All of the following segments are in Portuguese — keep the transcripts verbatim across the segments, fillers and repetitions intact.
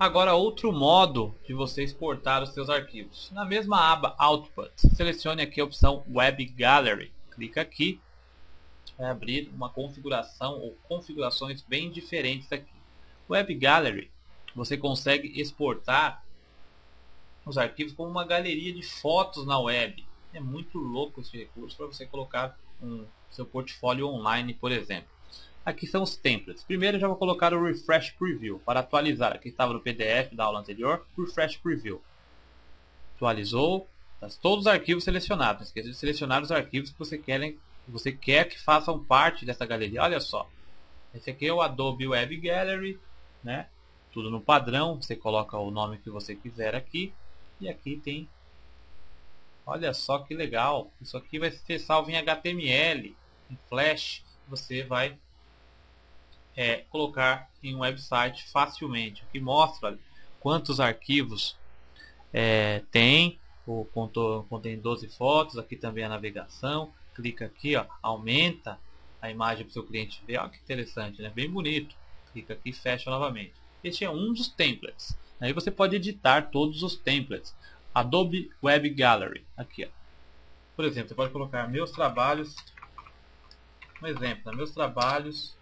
Agora outro modo de você exportar os seus arquivos. Na mesma aba Output, selecione aqui a opção Web Gallery. Clica aqui, vai abrir uma configuração ou configurações bem diferentes aqui. Web Gallery, você consegue exportar os arquivos como uma galeria de fotos na web. É muito louco esse recurso para você colocar um seu portfólio online, por exemplo. Aqui são os templates. Primeiro eu já vou colocar o Refresh Preview para atualizar. Aqui estava no P D F da aula anterior, Refresh Preview. Atualizou, tá todos os arquivos selecionados. Não esqueça de selecionar os arquivos que você quer, você quer que façam parte dessa galeria. Olha só, esse aqui é o Adobe Web Gallery, né? Tudo no padrão, você coloca o nome que você quiser aqui. E aqui tem, olha só que legal, isso aqui vai ser salvo em H T M L, em Flash. Você vai é, colocar em um website facilmente. Aqui mostra quantos arquivos é, tem, o contém doze fotos. Aqui também a navegação, clica aqui, ó, aumenta a imagem para o seu cliente ver. Olha que interessante, né? Bem bonito. Clica aqui e fecha novamente. Este é um dos templates. Aí você pode editar todos os templates. Adobe Web Gallery. Aqui, ó. Por exemplo, você pode colocar meus trabalhos. Um exemplo, né? Meus trabalhos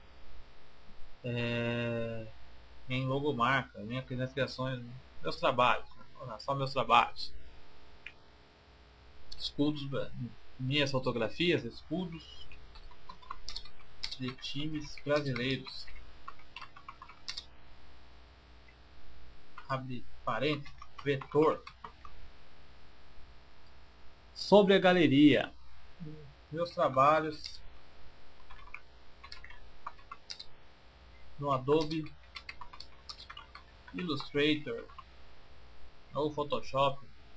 é, em logomarca. Minha nas criações. Meus trabalhos. Né? Só meus trabalhos. Escudos. Minhas fotografias. Escudos de times brasileiros. Abre parênteses, vetor. Sobre a galeria, meus trabalhos no Adobe Illustrator ou Photoshop.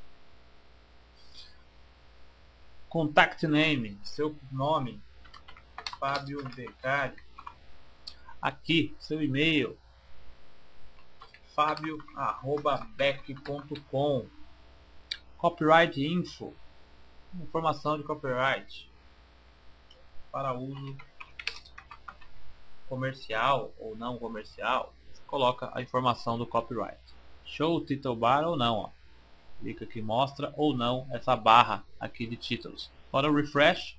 Contact name, seu nome, Fábio Beccari. Aqui, seu e-mail, fabio arroba bec ponto com. Copyright info, informação de copyright para uso comercial ou não comercial. Você coloca a informação do copyright. Show title bar ou não, ó. Clica aqui, mostra ou não essa barra aqui de títulos. Para o refresh,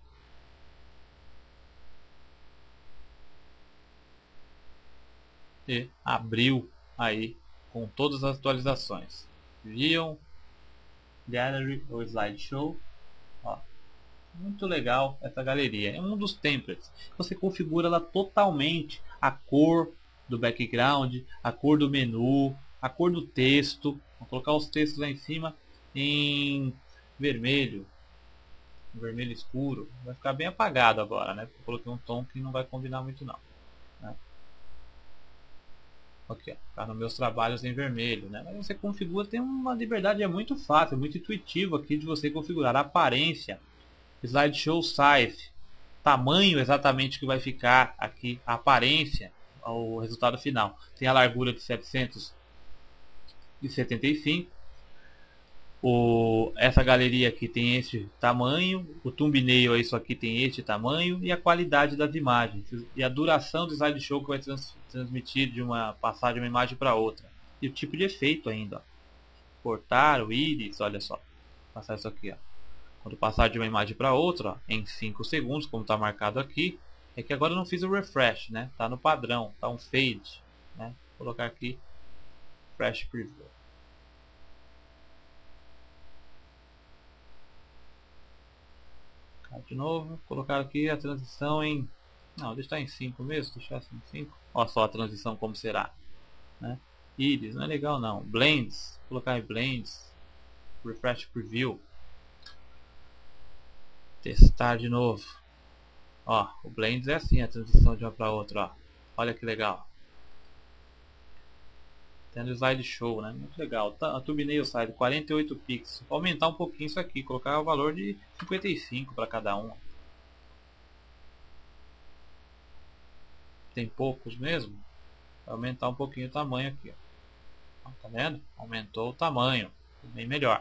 e abriu aí com todas as atualizações. Viam? Gallery ou Slideshow. Ó, muito legal essa galeria. É um dos templates. Você configura ela totalmente. A cor do background, a cor do menu, a cor do texto. Vou colocar os textos lá em cima em vermelho. Vermelho escuro. Vai ficar bem apagado agora, né? Porque eu coloquei um tom que não vai combinar muito não. Né? Ok, tá nos meus trabalhos em vermelho, né? Mas você configura, tem uma liberdade, é muito fácil, muito intuitivo aqui de você configurar a aparência, slideshow size, tamanho exatamente que vai ficar aqui, a aparência, o resultado final. Tem a largura de setecentos e setenta e cinco. O, essa galeria aqui tem este tamanho, o thumbnail isso aqui tem este tamanho, e a qualidade das imagens e a duração do slideshow que vai trans, transmitir de uma passar de uma imagem para outra, e o tipo de efeito ainda, ó. Cortar o íris, olha só, passar isso aqui, ó. Quando passar de uma imagem para outra, ó, em cinco segundos, como está marcado aqui. É que agora eu não fiz o refresh, né? Tá no padrão, tá um fade, né? Vou colocar aqui Refresh Preview. De novo, colocar aqui a transição em, não, deixar em cinco mesmo, deixar assim em cinco. Olha só a transição como será, né? Íris, não é legal não. Blends, colocar em Blends, Refresh Preview. Testar de novo. Ó, o Blends é assim, a transição de uma para outra, ó. Olha que legal. Tendo slideshow, né? Muito legal. A thumbnail sai de quarenta e oito pixels. Vou aumentar um pouquinho isso aqui, colocar o valor de cinquenta e cinco para cada um. Tem poucos mesmo. Vou aumentar um pouquinho o tamanho aqui, ó. Tá vendo? Aumentou o tamanho, bem melhor.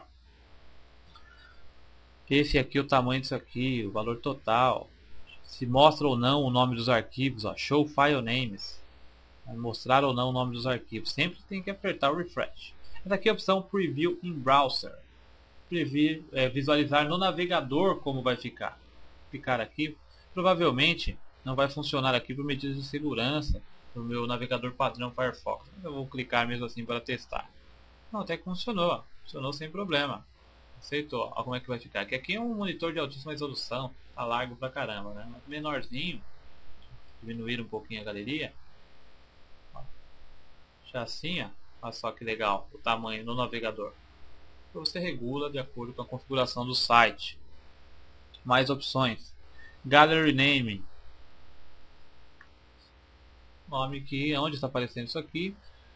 Esse aqui, o tamanho disso aqui, o valor total. Se mostra ou não o nome dos arquivos, ó. Show File Names. Vai mostrar ou não o nome dos arquivos. Sempre tem que apertar o refresh. Essa aqui é a opção Preview in Browser. Prever, é, visualizar no navegador como vai ficar. Ficar aqui. Provavelmente não vai funcionar aqui por medidas de segurança no meu navegador padrão Firefox. Eu vou clicar mesmo assim para testar. Não, até que funcionou. Funcionou sem problema. Aceitou. Olha como é que vai ficar. Aqui, aqui é um monitor de altíssima resolução. Tá largo pra caramba, né? Menorzinho. Diminuir um pouquinho a galeria. Já assim, ó. Olha só que legal o tamanho no navegador. Você regula de acordo com a configuração do site. Mais opções. Gallery Name. Nome que onde está aparecendo isso aqui.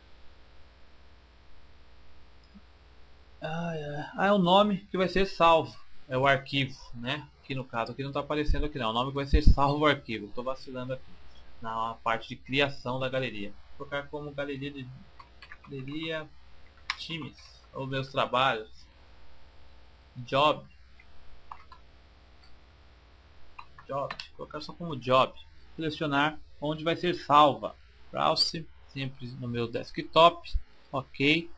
Ah, é. ah, é o nome que vai ser salvo. É o arquivo, né? Aqui no caso, aqui não está aparecendo aqui não. O nome que vai ser salvo o arquivo. Estou vacilando aqui. Na parte de criação da galeria. Vou colocar como galeria de galeria times ou meus trabalhos. Job. Job. Vou colocar só como job. Selecionar onde vai ser salva. Browse. Sempre no meu desktop. Ok.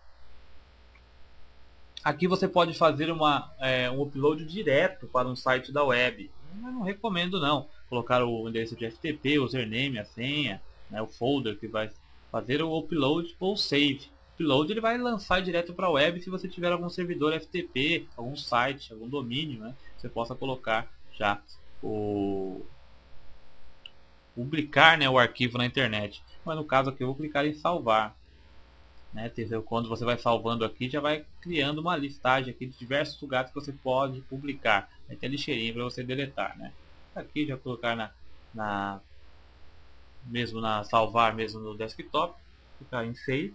Aqui você pode fazer uma, é, um upload direto para um site da web. Eu não recomendo não. Colocar o endereço de F T P, o username, a senha, né, o folder que vai fazer o upload ou save. O upload ele vai lançar direto para a web se você tiver algum servidor F T P, algum site, algum domínio, né, você possa colocar já o publicar, né, o arquivo na internet. Mas no caso aqui eu vou clicar em salvar. Né, quando você vai salvando aqui, já vai criando uma listagem aqui de diversos lugares que você pode publicar. Vai ter lixeirinho para você deletar, né? Aqui já colocar na, na mesmo na salvar mesmo no desktop, clicar em save.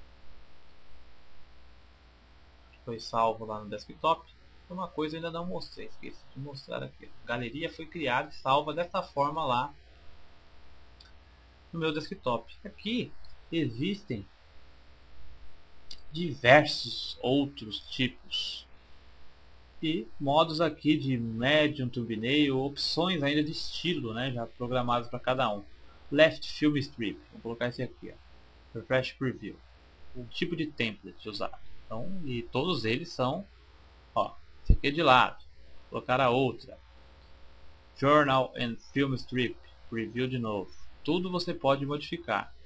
Foi salvo lá no desktop. Uma coisa eu ainda não mostrei, esqueci de mostrar aqui. A galeria foi criada e salva dessa forma lá no meu desktop. Aqui existem diversos outros tipos e modos aqui de medium, thumbnail, opções ainda de estilo, né, já programados para cada um. Left Film Strip, vou colocar esse aqui, ó. Refresh Preview, o tipo de template usado. Então, e todos eles são, ó, esse aqui é de lado, vou colocar a outra. Journal and Film Strip, Preview de novo. Tudo você pode modificar.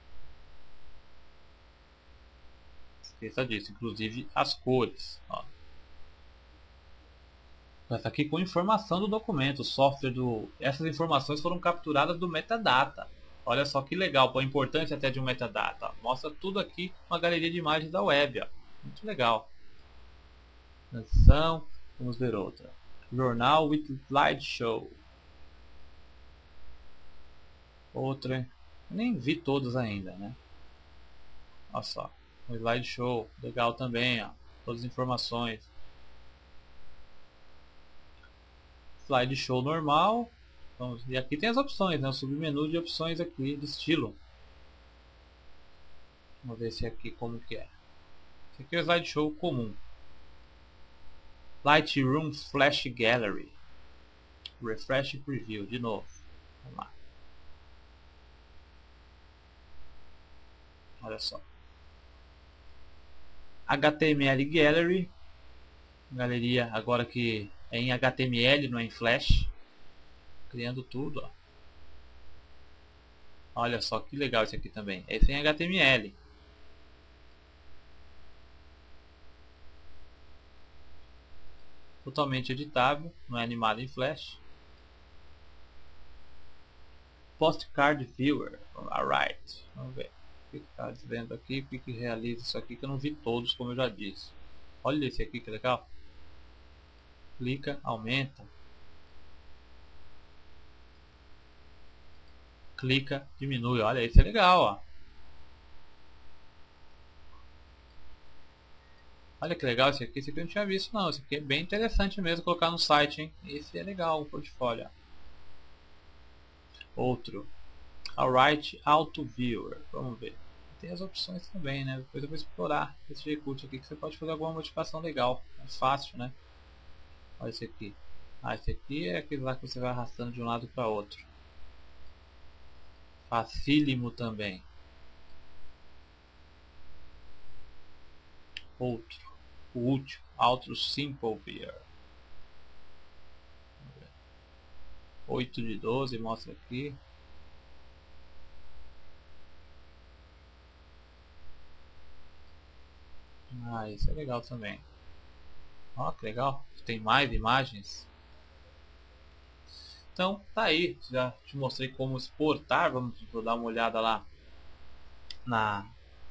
Esqueça disso, inclusive as cores. Ó. Essa aqui com informação do documento, o software do. Essas informações foram capturadas do metadata. Olha só que legal, a importância até de um metadata. Ó. Mostra tudo aqui uma galeria de imagens da web. Ó. Muito legal. Transição, vamos ver outra. Jornal with slideshow. Outra, nem vi todas ainda, né? Olha só. Um slideshow, legal também, ó, todas as informações. Slideshow normal. Vamos, e aqui tem as opções, né? O submenu de opções aqui de estilo. Vamos ver se aqui como que é. Esse aqui é o slideshow comum. Lightroom Flash Gallery. Refresh Preview, de novo. Vamos lá. Olha só. H T M L Gallery, galeria agora que é em H T M L, não é em Flash, criando tudo, ó. Olha só que legal esse aqui também, esse é em H T M L. Totalmente editável, não é animado em Flash. Postcard Viewer, alright, vamos ver. O que está dizendo aqui, o que, que realiza isso aqui, que eu não vi todos, como eu já disse. Olha esse aqui que legal. Clica, aumenta. Clica, diminui. Olha, esse é legal, ó. Olha que legal esse aqui, esse aqui eu não tinha visto não. Esse aqui é bem interessante mesmo colocar no site, hein. Esse é legal, o portfólio. Ó. Outro. Alright, Auto Viewer. Vamos ver. Tem as opções também, né? Depois eu vou explorar esse Jcult aqui, que você pode fazer alguma modificação legal. É fácil, né? Olha esse aqui. Ah, esse aqui é aquele lá que você vai arrastando de um lado para outro. Facílimo também. outro, o último, Outro Simple Beer. oito de doze, mostra aqui. Ah, isso é legal também. Ó, que legal, tem mais imagens. Então tá aí, já te mostrei como exportar. Vamos vou dar uma olhada lá na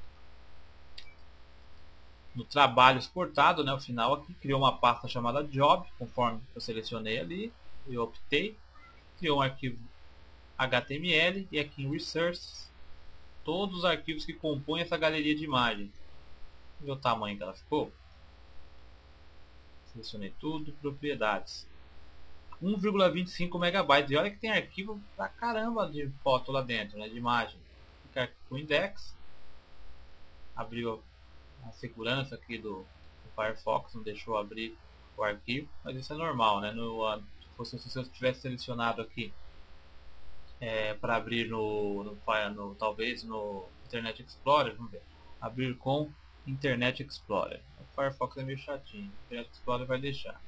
no trabalho exportado, né? O final aqui criou uma pasta chamada job, conforme eu selecionei ali, eu optei, criou um arquivo H T M L e aqui em Resources todos os arquivos que compõem essa galeria de imagens. Ver o tamanho que ela ficou. Selecionei tudo, propriedades. um vírgula vinte e cinco megabytes. E olha que tem arquivo pra caramba de foto lá dentro, né, de imagem. Fica aqui com o index. Abriu a segurança aqui do, do Firefox, não deixou abrir o arquivo, mas isso é normal, né? No, se, fosse, se eu tivesse selecionado aqui é, para abrir no, no, no, talvez no Internet Explorer, vamos ver, abrir com Internet Explorer. O Firefox é meio chatinho, o Internet Explorer vai deixar.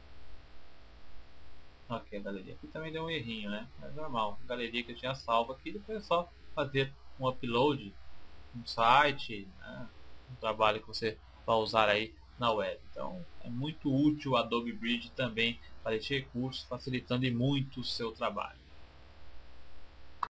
Ok, a galeria aqui também deu um errinho, né? É normal, a galeria que eu tinha salvo aqui, depois é só fazer um upload no site, né? Um trabalho que você vai usar aí na web. Então é muito útil o Adobe Bridge também para esse recurso, facilitando muito o seu trabalho.